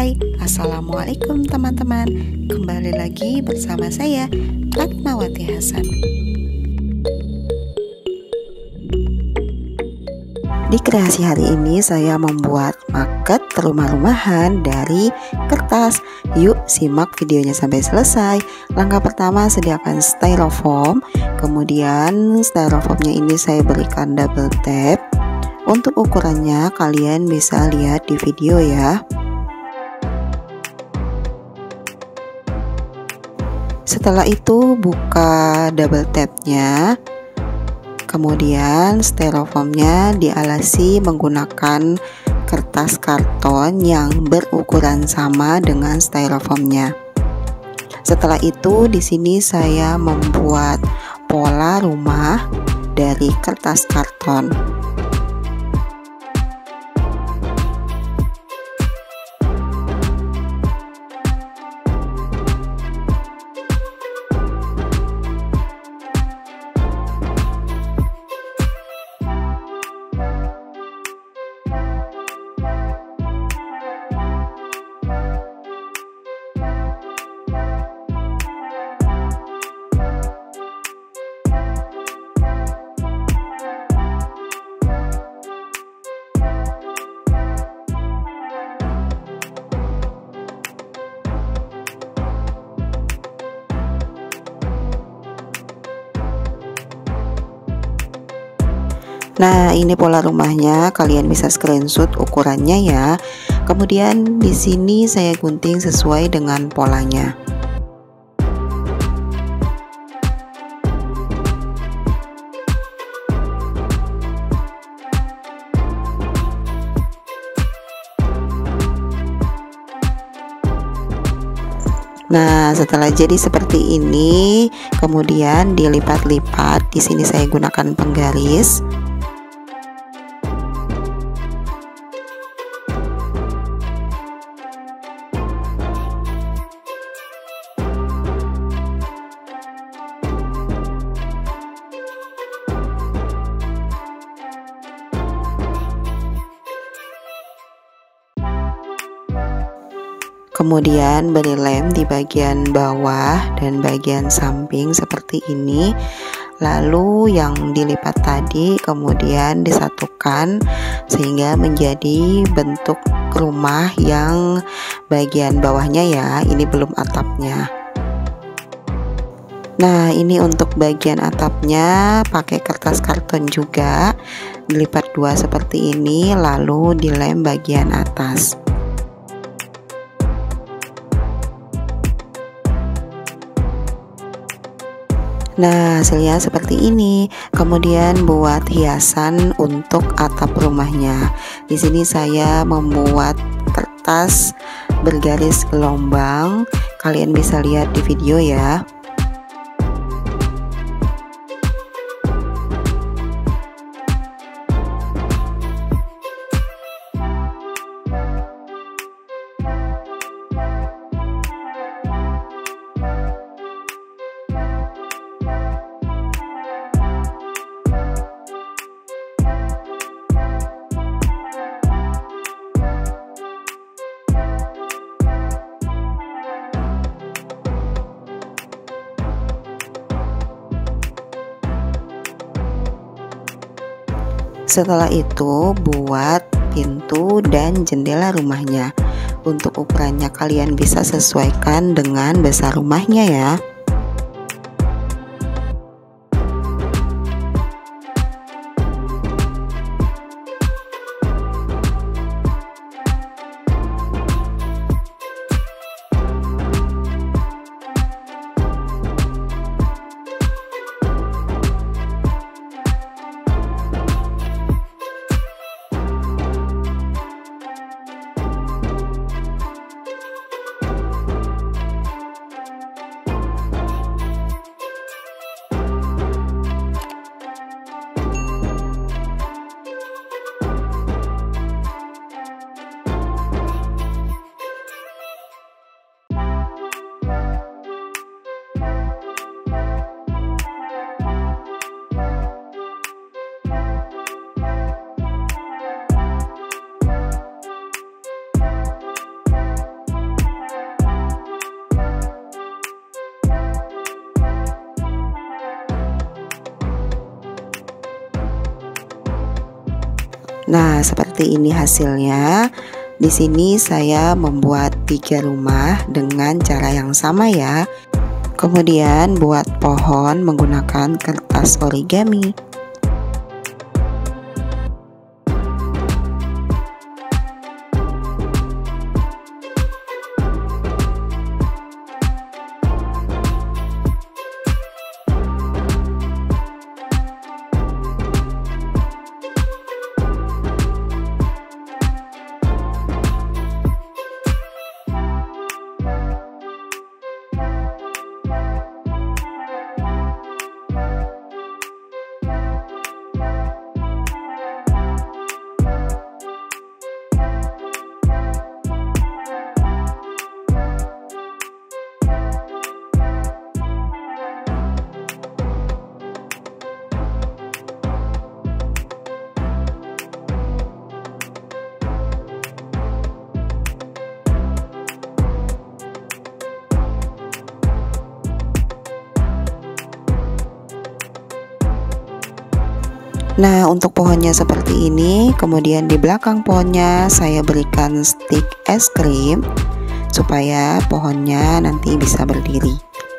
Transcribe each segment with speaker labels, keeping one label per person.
Speaker 1: Hai, Assalamualaikum teman-teman. Kembali lagi bersama saya, Ratnawati Hasan. Di kreasi hari ini saya membuat maket rumah-rumahan dari kertas. Yuk simak videonya sampai selesai. Langkah pertama, sediakan styrofoam. Kemudian styrofoamnya ini saya berikan double tap. Untuk ukurannya kalian bisa lihat di video ya. Setelah itu buka double tapnya. Kemudian styrofoamnya dialasi menggunakan kertas karton yang berukuran sama dengan styrofoamnya. Setelah itu di sini saya membuat pola rumah dari kertas karton. Nah, ini pola rumahnya, kalian bisa screenshot ukurannya ya. Kemudian di sini saya gunting sesuai dengan polanya. Nah, setelah jadi seperti ini, kemudian dilipat-lipat. Di sini saya gunakan penggaris. Kemudian beri lem di bagian bawah dan bagian samping seperti ini. Lalu yang dilipat tadi kemudian disatukan sehingga menjadi bentuk rumah yang bagian bawahnya ya, ini belum atapnya. Nah, ini untuk bagian atapnya pakai kertas karton juga, dilipat dua seperti ini lalu dilem bagian atas. Nah, hasilnya seperti ini. Kemudian buat hiasan untuk atap rumahnya. Di sini saya membuat kertas bergaris gelombang. Kalian bisa lihat di video ya. Setelah itu buat pintu dan jendela rumahnya. Untuk ukurannya kalian bisa sesuaikan dengan besar rumahnya ya. Nah, seperti ini hasilnya. Di sini saya membuat 3 rumah dengan cara yang sama ya. Kemudian buat pohon menggunakan kertas origami. Nah, untuk pohonnya seperti ini. Kemudian di belakang pohonnya saya berikan stik es krim supaya pohonnya nanti bisa berdiri.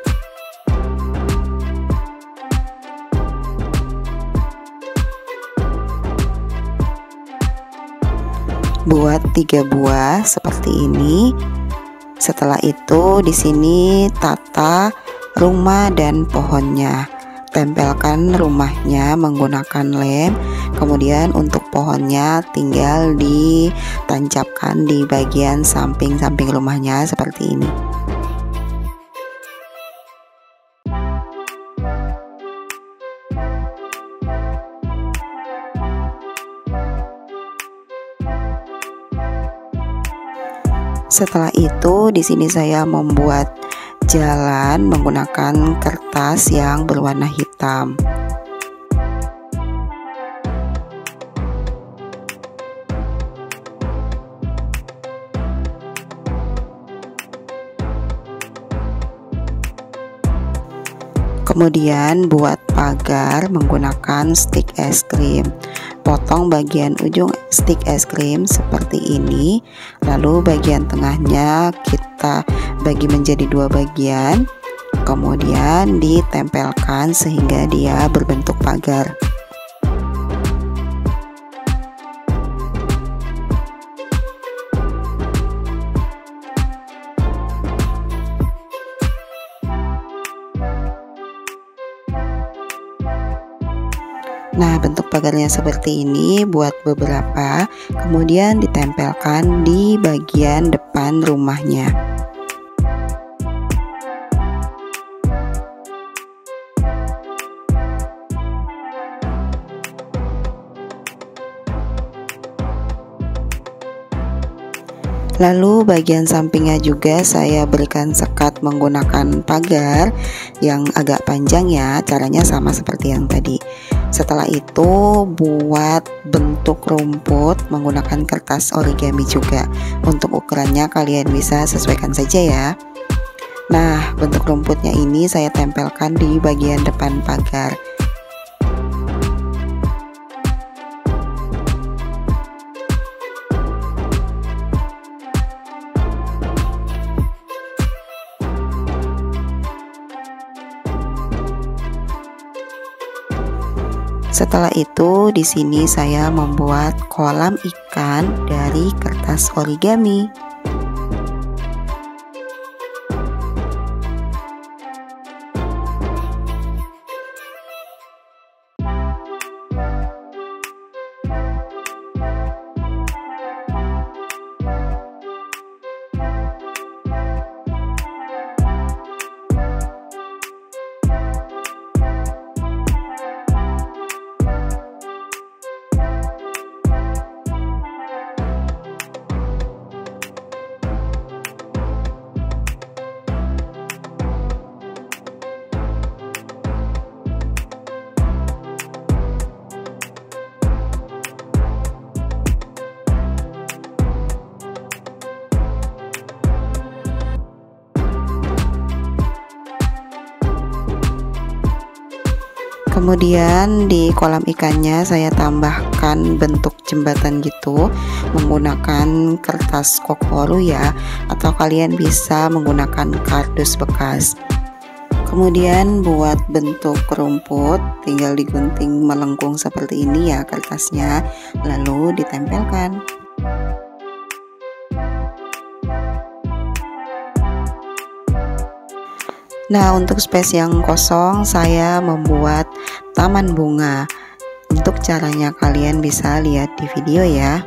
Speaker 1: Buat 3 buah seperti ini. Setelah itu di sini tata rumah dan pohonnya. Tempelkan rumahnya menggunakan lem. Kemudian untuk pohonnya tinggal ditancapkan di bagian samping-samping rumahnya seperti ini. Setelah itu di sini saya membuat jalan menggunakan kertas yang berwarna hitam. Kemudian buat pagar menggunakan stik es krim. Potong bagian ujung stik es krim seperti ini. Lalu bagian tengahnya kita bagi menjadi 2 bagian. Kemudian ditempelkan sehingga dia berbentuk pagar. Nah, bentuk pagarnya seperti ini buat beberapa, kemudian ditempelkan di bagian depan rumahnya. Lalu bagian sampingnya juga saya berikan sekat menggunakan pagar yang agak panjang ya. Caranya sama seperti yang tadi. Setelah itu buat bentuk rumput menggunakan kertas origami juga. Untuk ukurannya kalian bisa sesuaikan saja ya. Nah, bentuk rumputnya ini saya tempelkan di bagian depan pagar. Setelah itu di sini saya membuat kolam ikan dari kertas origami. Kemudian di kolam ikannya saya tambahkan bentuk jembatan gitu menggunakan kertas kokoru ya, atau kalian bisa menggunakan kardus bekas. Kemudian buat bentuk rumput tinggal digunting melengkung seperti ini ya kertasnya, lalu ditempelkan. Nah, untuk space yang kosong saya membuat taman bunga. Untuk caranya kalian bisa lihat di video ya.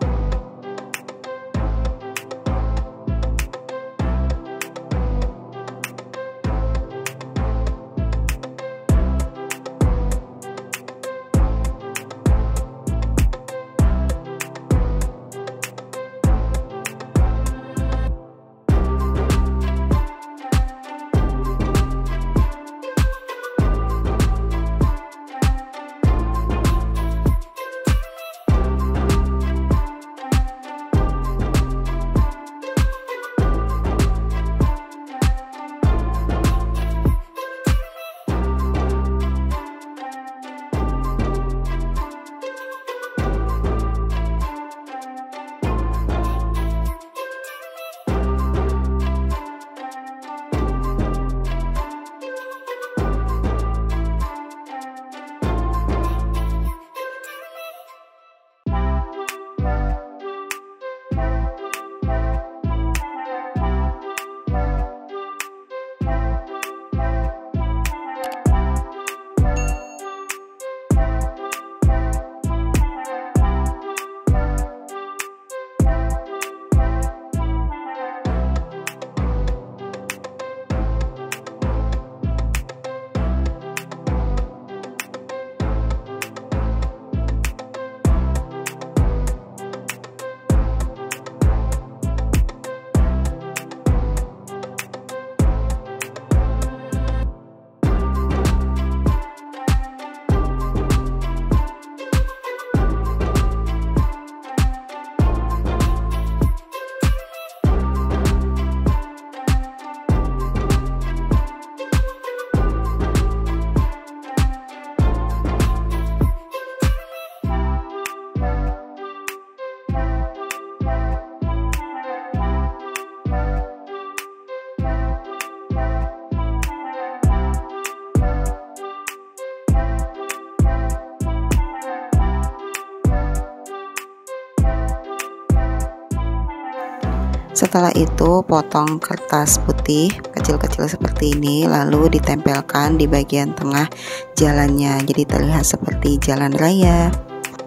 Speaker 1: Setelah itu potong kertas putih kecil-kecil seperti ini, lalu ditempelkan di bagian tengah jalannya, jadi terlihat seperti jalan raya.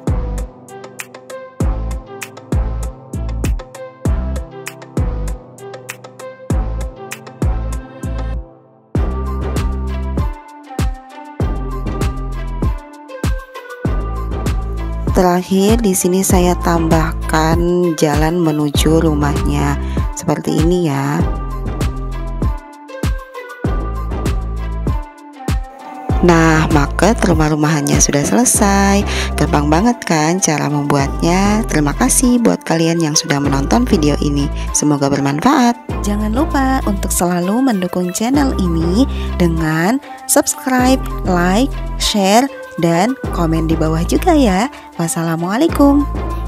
Speaker 1: Terakhir di sini saya tambahkan jalan menuju rumahnya seperti ini ya. Nah, maket rumah-rumahannya sudah selesai. Gampang banget kan cara membuatnya. Terima kasih buat kalian yang sudah menonton video ini. Semoga bermanfaat. Jangan lupa untuk selalu mendukung channel ini dengan subscribe, like, share, dan komen di bawah juga ya. Wassalamualaikum.